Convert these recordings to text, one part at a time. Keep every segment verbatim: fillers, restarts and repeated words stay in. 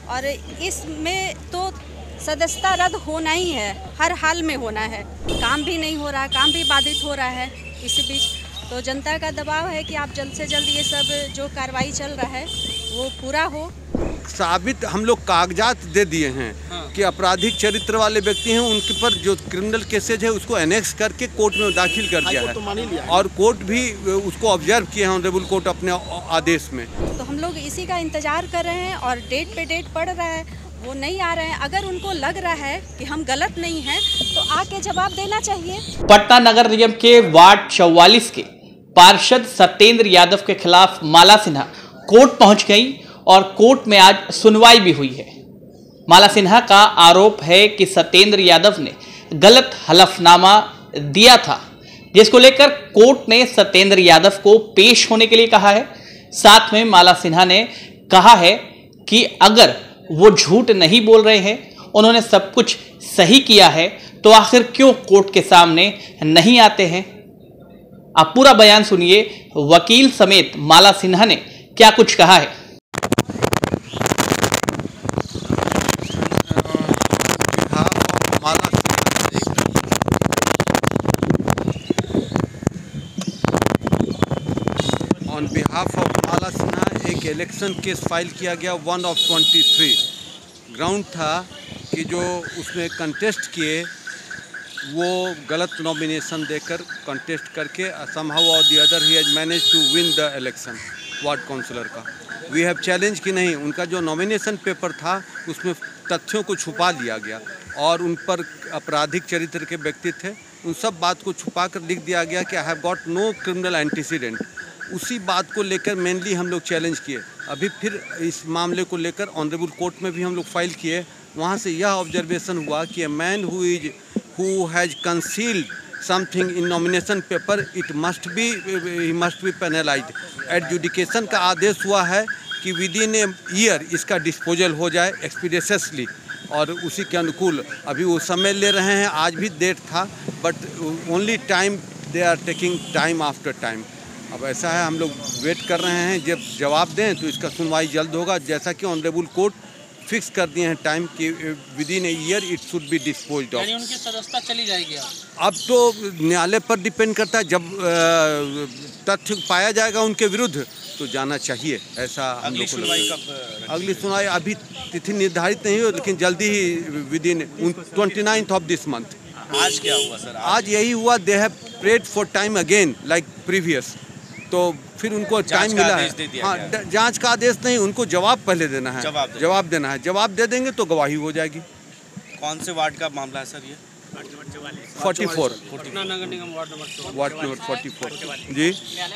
और इसमें तो सदस्यता रद्द होना ही है, हर हाल में होना है। काम भी नहीं हो रहा, काम भी बाधित हो रहा है। इसी बीच तो जनता का दबाव है कि आप जल्द से जल्द ये सब जो कार्रवाई चल रहा है वो पूरा हो। साबित हम लोग कागजात दे दिए हैं हाँ। कि आपराधिक चरित्र वाले व्यक्ति हैं, उनके पर जो क्रिमिनल केसेज है उसको एनेक्स करके कोर्ट में दाखिल कर दिया है तो और कोर्ट भी उसको ऑब्जर्व किया है, ऑनरेबल कोर्ट अपने आदेश में। तो हम लोग इसी का इंतजार कर रहे हैं और डेट पे डेट पड़ रहा है, वो नहीं आ रहे हैं। अगर उनको लग रहा है कि हम गलत नहीं हैं तो आके जवाब देना चाहिए। पटना नगर निगम के वार्ड चौवालीस के पार्षद सत्येंद्र यादव के खिलाफ माला सिन्हा कोर्ट पहुंच गई और कोर्ट में आज सुनवाई भी हुई है। माला सिन्हा का आरोप है कि सत्येंद्र यादव ने गलत हलफनामा दिया था, जिसको लेकर कोर्ट ने सत्येंद्र यादव को पेश होने के लिए कहा है। साथ में माला सिन्हा ने कहा है कि अगर वो झूठ नहीं बोल रहे हैं, उन्होंने सब कुछ सही किया है, तो आखिर क्यों कोर्ट के सामने नहीं आते हैं। आप पूरा बयान सुनिए, वकील समेत माला सिन्हा ने क्या कुछ कहा है। On behalf of Mala Sinha एक इलेक्शन केस फाइल किया गया one of twenty three. Ground था कि जो उसमें कंटेस्ट किए वो गलत नॉमिनेशन देकर कंटेस्ट करके समहाउ और the other he has manage to win the election ward councillor का। वी हैव चैलेंज कि नहीं, उनका जो नॉमिनेशन पेपर था उसमें तथ्यों को छुपा दिया गया और उन पर आपराधिक चरित्र के व्यक्ति थे, उन सब बात को छुपा कर लिख दिया गया कि I have got no criminal antecedent. उसी बात को लेकर मेनली हम लोग चैलेंज किए। अभी फिर इस मामले को लेकर ऑनरेबल कोर्ट में भी हम लोग फाइल किए। वहाँ से यह ऑब्जर्वेशन हुआ कि a man who is who has concealed something in nomination paper it must be he must be penalised. Adjudication का आदेश हुआ है कि विद इन ए ईयर इसका डिस्पोजल हो जाए एक्सपीडियसली, और उसी के अनुकूल अभी वो समय ले रहे हैं। आज भी डेट था but only time they are taking time after time. अब ऐसा है, हम लोग वेट कर रहे हैं, जब जवाब दें तो इसका सुनवाई जल्द होगा। जैसा कि ऑनरेबल कोर्ट फिक्स कर दिए हैं टाइम कि within a year it should be disposed of. यानी उनकी सदस्यता चली जाएगी अब तो न्यायालय पर डिपेंड करता है, जब तथ्य पाया जाएगा उनके विरुद्ध तो जाना चाहिए। ऐसा हम लोग को लगता है। अगली सुनवाई अभी तिथि निर्धारित नहीं हो, लेकिन जल्दी ही within twenty ninth of this month. आज क्या हुआ सर? आज यही हुआ, they have prayed for time again like previous, तो फिर उनको टाइम मिला है। हाँ, जांच का आदेश नहीं, उनको जवाब पहले देना है। जवाब, दे जवाब देना है। जवाब दे देंगे तो गवाही हो जाएगी। कौन से वार्ड का मामला है सर ये? Forty four Patna Nagar Nigam ward number ward number forty four. जी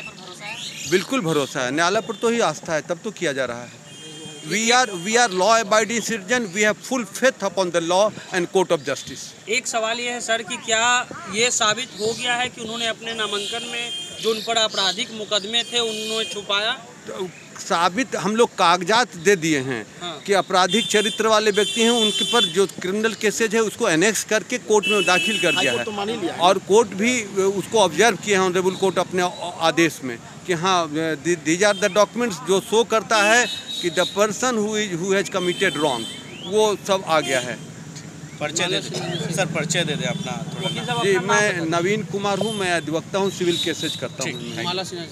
बिल्कुल भरोसा है, न्यायालय पर तो ही आस्था है, तब तो किया जा रहा है। We are we are law abiding citizen, we have full faith upon the law and court of justice. एक सवाल ये है सर कि क्या ये साबित हो गया है कि उन्होंने अपने नामांकन में जो उन पर आपराधिक मुकदमे थे उन्होंने छुपाया? तो साबित हम लोग कागजात दे दिए हैं हाँ। कि आपराधिक चरित्र वाले व्यक्ति हैं, उनके पर जो क्रिमिनल केसेज है उसको एनेक्स करके कोर्ट में दाखिल कर दिया है तो और कोर्ट भी उसको ऑब्जर्व किया है, ऑनरेबल कोर्ट अपने आदेश में कि हाँ दीज आर द डॉक्यूमेंट्स जो शो करता है कि the person who is who has committed wrong, वो सब आ गया है। परिचय दे दे सर, परिचय दे दे अपना थोड़ा। जी मैं नवीन कुमार हूँ, मैं अधिवक्ता हूँ, सिविल केसेज करता हूँ। माला सिन्हा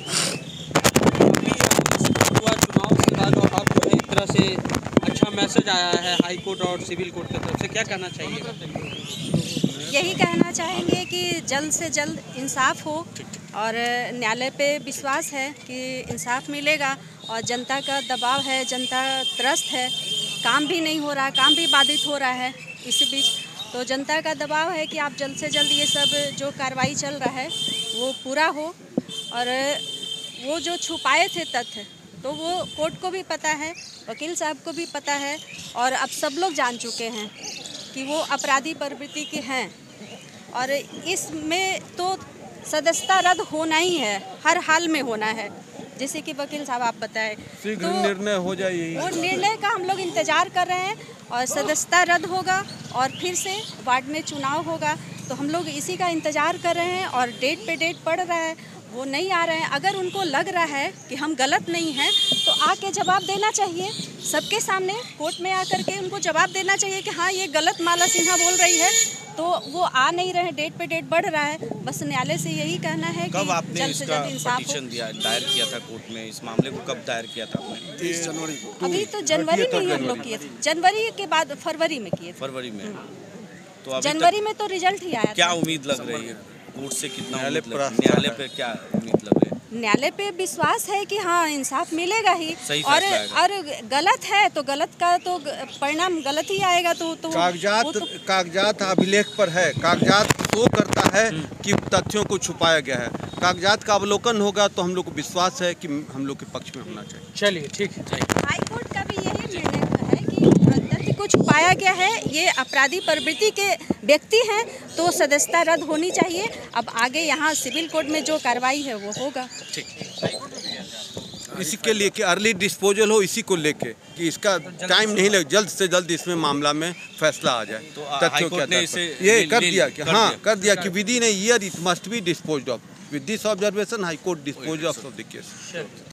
चुनाव के बाद आप जो है एक तरह से अच्छा मैसेज आया है हाई कोर्ट और सिविल कोर्ट की तरफ से, क्या कहना चाहिए? यही कहना चाहेंगे कि जल्द से जल्द इंसाफ हो और न्यायालय पे विश्वास है कि इंसाफ मिलेगा। और जनता का दबाव है, जनता त्रस्त है, काम भी नहीं हो रहा, काम भी बाधित हो रहा है। इसी बीच तो जनता का दबाव है कि आप जल्द से जल्द ये सब जो कार्रवाई चल रहा है वो पूरा हो। और वो जो छुपाए थे तथ्य तो वो कोर्ट को भी पता है, वकील साहब को भी पता है और अब सब लोग जान चुके हैं कि वो अपराधी प्रवृत्ति के हैं। और इसमें तो सदस्यता रद्द होना ही है, हर हाल में होना है। जैसे कि वकील साहब आप बताएं, शीघ्र तो निर्णय हो जाए, यही वो निर्णय का हम लोग इंतजार कर रहे हैं और सदस्यता रद्द होगा और फिर से वार्ड में चुनाव होगा। तो हम लोग इसी का इंतजार कर रहे हैं और डेट पे डेट पड़ रहा है, वो नहीं आ रहे हैं। अगर उनको लग रहा है कि हम गलत नहीं हैं तो आके जवाब देना चाहिए सबके सामने, कोर्ट में आकर के उनको जवाब देना चाहिए कि हाँ ये गलत माला सिन्हा बोल रही है। तो वो आ नहीं रहे, डेट पे डेट बढ़ रहा है। बस न्यायालय से यही कहना है कब कि आपने जल्द से इसका जल्द इंसाफ हो। पिटीशन दिया दायर किया था कोर्ट में? इस मामले को कब दायर किया था आपने? तीस जनवरी को। अभी तो जनवरी में ही हम लोग किए थे, जनवरी के बाद फरवरी में किए थे। फरवरी में। तो अभी जनवरी में तो रिजल्ट ही आया क्या था। उम्मीद लग रही है कोर्ट से? कितना न्यायालय उम्मीद लग- न्यायालय पे क्या उम्मीद लग रही है? न्यायालय पे विश्वास है कि हाँ इंसाफ मिलेगा ही। सही और फैसला आएगा। और गलत है तो गलत का तो परिणाम गलत ही आएगा। तो तो कागजात वो तो, कागजात अभिलेख पर है। कागजात शो करता है कि तथ्यों को छुपाया गया है। कागजात का अवलोकन होगा तो हम लोग को विश्वास है कि हम लोग के पक्ष में होना चाहिए। चलिए ठीक है। हाई कोर्ट का भी यही निर्णय है कि तथ्य को छुपाया गया है, ये अपराधी प्रवृत्ति के व्यक्ति हैं तो सदस्यता रद्द होनी चाहिए। अब आगे यहाँ सिविल कोर्ट में जो कार्रवाई है वो होगा। इसी के लिए कि अर्ली डिस्पोजल हो, इसी को लेके कि इसका टाइम नहीं लगे, जल्द से जल्द इसमें मामला में फैसला आ जाए। तो, आ, तथ्यों हाई के कोर्ट ने आधार इसे पर ये ले- कर ले- दिया कि कर हाँ दिया। कर दिया कि within a year it must be disposed of. With this observation high court dispose of the case.